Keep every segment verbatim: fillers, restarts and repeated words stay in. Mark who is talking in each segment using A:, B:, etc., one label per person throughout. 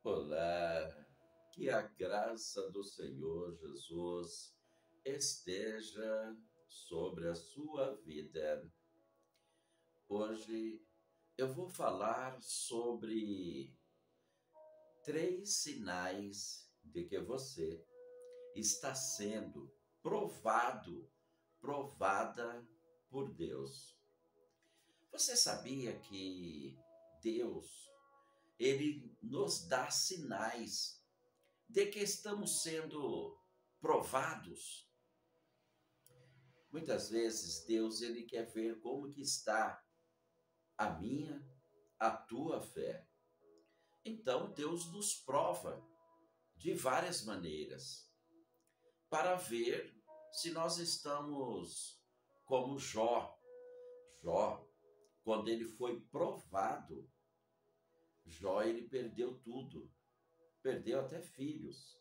A: Olá, que a graça do Senhor Jesus esteja sobre a sua vida. Hoje eu vou falar sobre três sinais de que você está sendo provado, provada por Deus. Você sabia que Deus, Ele nos dá sinais de que estamos sendo provados? Muitas vezes Deus, ele quer ver como que está a minha, a tua fé. Então Deus nos prova de várias maneiras para ver se nós estamos como Jó. Jó, quando ele foi provado, Jó ele perdeu tudo, perdeu até filhos.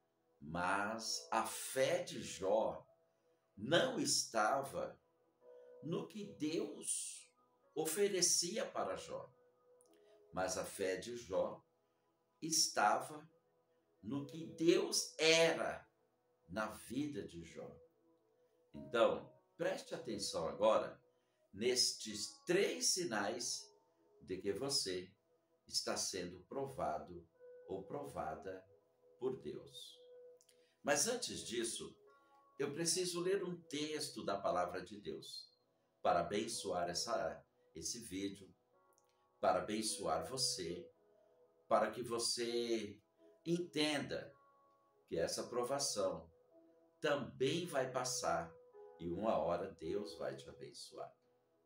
A: Mas a fé de Jó não estava no que Deus oferecia para Jó, mas a fé de Jó estava no que Deus era na vida de Jó. Então, preste atenção agora nestes três sinais de que você está sendo provado ou provada por Deus. Mas antes disso, eu preciso ler um texto da palavra de Deus para abençoar essa, esse vídeo, para abençoar você, para que você entenda que essa provação também vai passar e uma hora Deus vai te abençoar.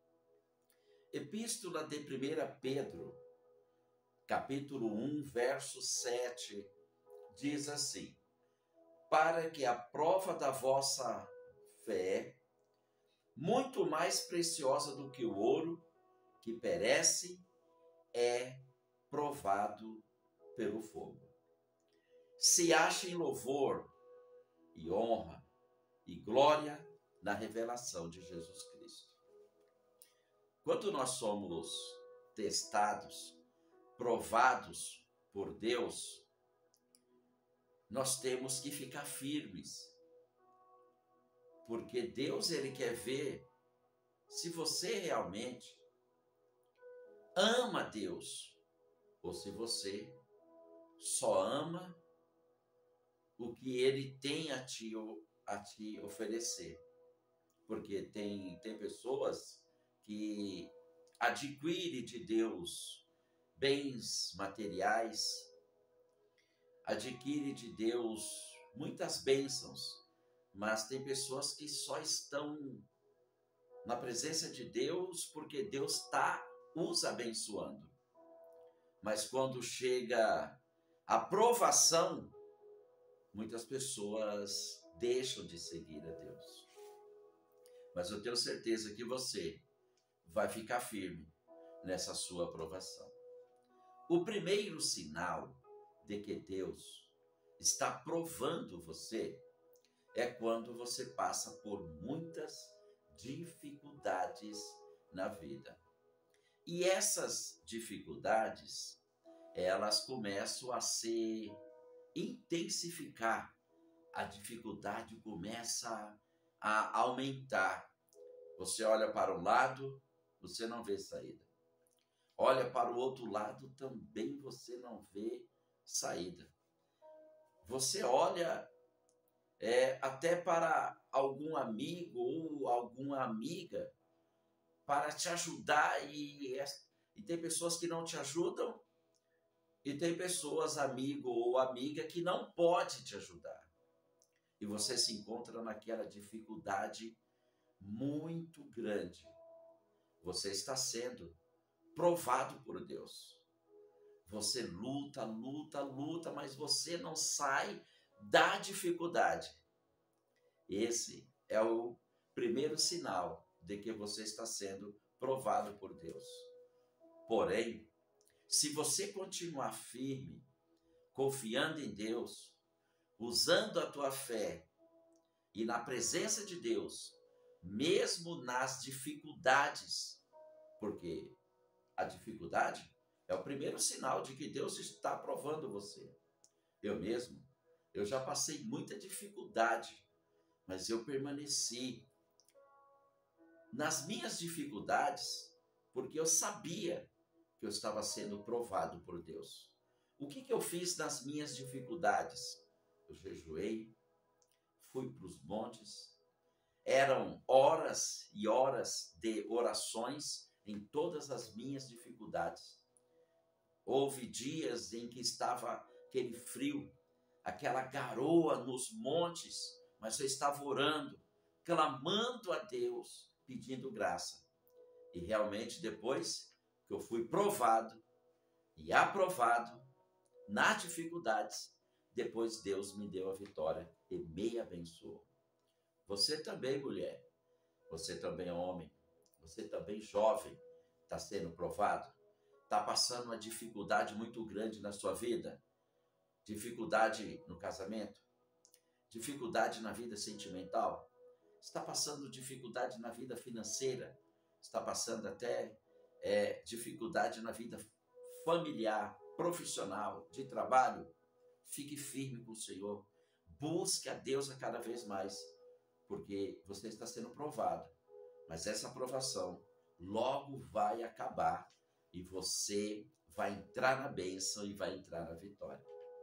A: Epístola de primeira Pedro, capítulo um, verso sete, diz assim: para que a prova da vossa fé, muito mais preciosa do que o ouro, que perece, é provado pelo fogo, se ache em louvor e honra e glória na revelação de Jesus Cristo. Quando nós somos testados, provados por Deus, nós temos que ficar firmes, porque Deus ele quer ver se você realmente ama Deus ou se você só ama o que Ele tem a te, a te oferecer. Porque tem, tem pessoas que adquirem de Deus bens materiais, adquire de Deus muitas bênçãos, mas tem pessoas que só estão na presença de Deus porque Deus está os abençoando. Mas quando chega a provação, muitas pessoas deixam de seguir a Deus. Mas eu tenho certeza que você vai ficar firme nessa sua provação. O primeiro sinal de que Deus está provando você é quando você passa por muitas dificuldades na vida. E essas dificuldades, elas começam a se intensificar. A dificuldade começa a aumentar. Você olha para um lado, você não vê saída. Olha para o outro lado, também você não vê saída. Você olha é, até para algum amigo ou alguma amiga para te ajudar e, e tem pessoas que não te ajudam e tem pessoas, amigo ou amiga, que não pode te ajudar. E você se encontra naquela dificuldade muito grande. Você está sendo provado por Deus. Você luta, luta, luta, mas você não sai da dificuldade. Esse é o primeiro sinal de que você está sendo provado por Deus. Porém, se você continuar firme, confiando em Deus, usando a tua fé e na presença de Deus, mesmo nas dificuldades, porque a dificuldade É o primeiro sinal de que Deus está aprovando você. Eu mesmo, eu já passei muita dificuldade, mas eu permaneci nas minhas dificuldades, porque eu sabia que eu estava sendo provado por Deus. O que, que eu fiz nas minhas dificuldades? Eu jejuei, fui para os montes, eram horas e horas de orações em todas as minhas dificuldades. Houve dias em que estava aquele frio, aquela garoa nos montes, mas eu estava orando, clamando a Deus, pedindo graça. E realmente depois que eu fui provado e aprovado nas dificuldades, depois Deus me deu a vitória e me abençoou. Você também, mulher, você também, homem, você também, jovem, está sendo provado, está passando uma dificuldade muito grande na sua vida, dificuldade no casamento, dificuldade na vida sentimental, está passando dificuldade na vida financeira, está passando até é, dificuldade na vida familiar, profissional, de trabalho. Fique firme com o Senhor, busque a Deus a cada vez mais, porque você está sendo provado, mas essa provação logo vai acabar e você vai entrar na bênção e vai entrar na vitória.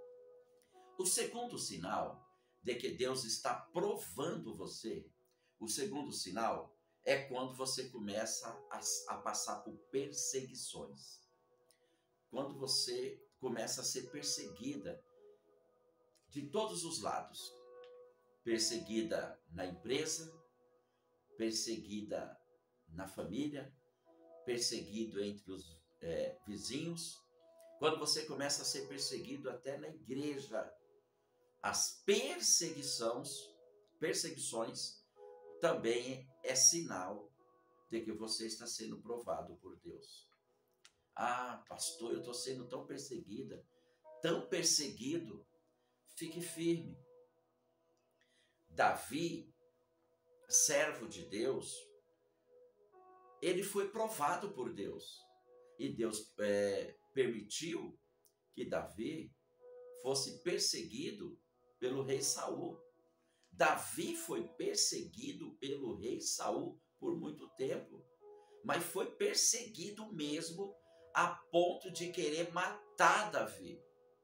A: O segundo sinal de que Deus está provando você, o segundo sinal é quando você começa a, a passar por perseguições. Quando você começa a ser perseguida de todos os lados. Perseguida na empresa, perseguida na família, perseguido entre os é, vizinhos. Quando você começa a ser perseguido até na igreja, as perseguições, perseguições também é sinal de que você está sendo provado por Deus. Ah, pastor, eu estou sendo tão perseguida, tão perseguido. Fique firme. Davi, servo de Deus, ele foi provado por Deus. E Deus é, permitiu que Davi fosse perseguido pelo rei Saul. Davi foi perseguido pelo rei Saul por muito tempo, mas foi perseguido mesmo a ponto de querer matar Davi.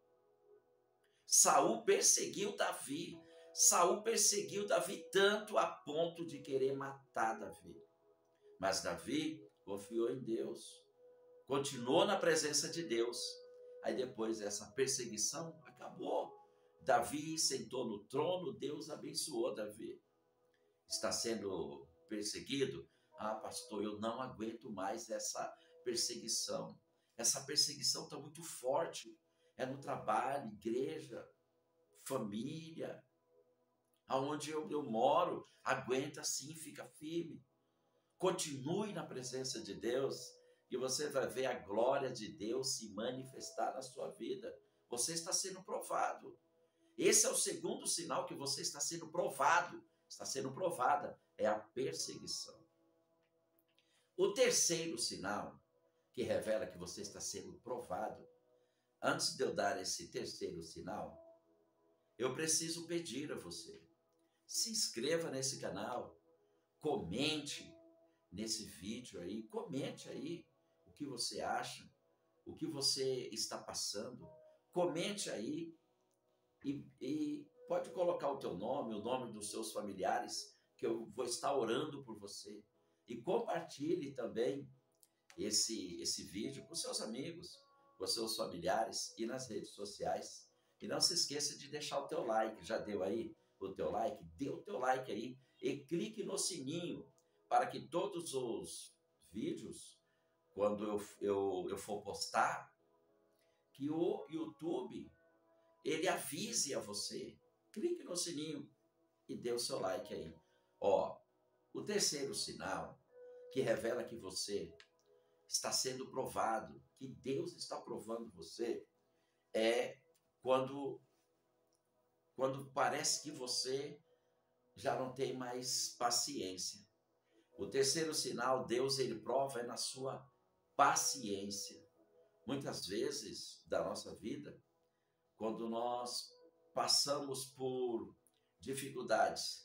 A: Saul perseguiu Davi. Saul perseguiu Davi tanto a ponto de querer matar Davi. Mas Davi confiou em Deus, continuou na presença de Deus. Aí depois essa perseguição acabou. Davi sentou no trono, Deus abençoou Davi. Está sendo perseguido? Ah, pastor, eu não aguento mais essa perseguição. Essa perseguição está muito forte. É no trabalho, igreja, família, aonde eu, eu moro. Aguenta sim, fica firme. Continue na presença de Deus e você vai ver a glória de Deus se manifestar na sua vida. Você está sendo provado. Esse é o segundo sinal que você está sendo provado, está sendo provada, é a perseguição. O terceiro sinal que revela que você está sendo provado, antes de eu dar esse terceiro sinal, eu preciso pedir a você, se inscreva nesse canal, comente nesse vídeo aí, comente aí o que você acha, o que você está passando, comente aí e, e pode colocar o teu nome, o nome dos seus familiares, que eu vou estar orando por você. E compartilhe também esse, esse vídeo com seus amigos, com seus familiares e nas redes sociais. E não se esqueça de deixar o teu like. Já deu aí o teu like? Dê o teu like aí e clique no sininho para que todos os vídeos, quando eu, eu, eu for postar, que o YouTube, ele avise a você. Clique no sininho e dê o seu like aí. Ó, o terceiro sinal que revela que você está sendo provado, que Deus está provando você, é quando, quando parece que você já não tem mais paciência. O terceiro sinal, Deus ele prova é na sua paciência. Muitas vezes da nossa vida, quando nós passamos por dificuldades,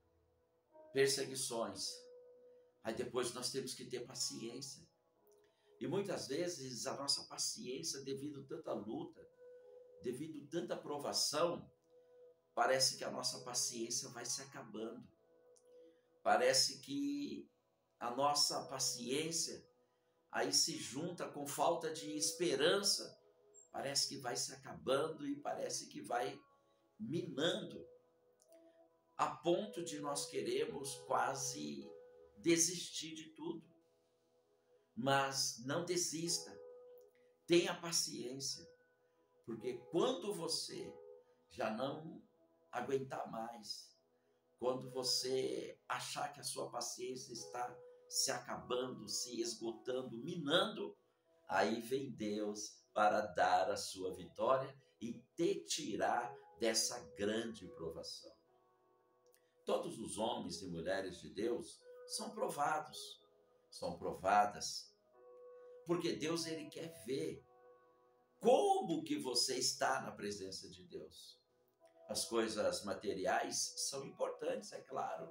A: perseguições, aí depois nós temos que ter paciência. E muitas vezes a nossa paciência, devido a tanta luta, devido a tanta provação, parece que a nossa paciência vai se acabando. Parece que a nossa paciência aí se junta com falta de esperança, parece que vai se acabando e parece que vai minando, a ponto de nós queremos quase desistir de tudo. Mas não desista, tenha paciência, porque quando você já não aguentar mais, quando você achar que a sua paciência está se acabando, se esgotando, minando, aí vem Deus para dar a sua vitória e te tirar dessa grande provação. Todos os homens e mulheres de Deus são provados, são provadas, porque Deus ele quer ver como que você está na presença de Deus. As coisas materiais são importantes, é claro,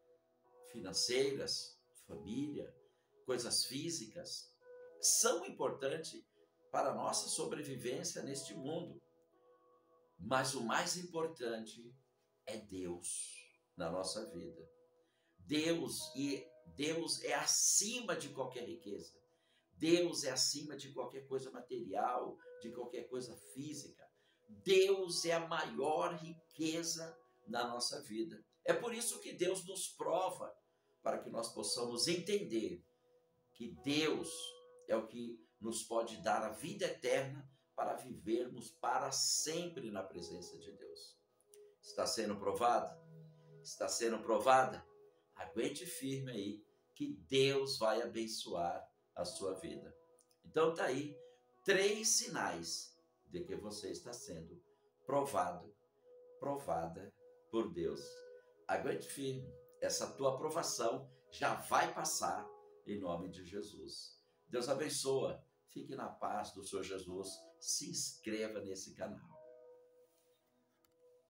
A: financeiras, família, coisas físicas, são importantes para a nossa sobrevivência neste mundo. Mas o mais importante é Deus na nossa vida. Deus, e Deus é acima de qualquer riqueza. Deus é acima de qualquer coisa material, de qualquer coisa física. Deus é a maior riqueza na nossa vida. É por isso que Deus nos prova, para que nós possamos entender que Deus é o que nos pode dar a vida eterna para vivermos para sempre na presença de Deus. Está sendo provado? Está sendo provada? Aguente firme aí, que Deus vai abençoar a sua vida. Então tá aí três sinais de que você está sendo provado, provada por Deus. Aguente firme, essa tua aprovação já vai passar em nome de Jesus. Deus abençoa, fique na paz do Senhor Jesus, se inscreva nesse canal.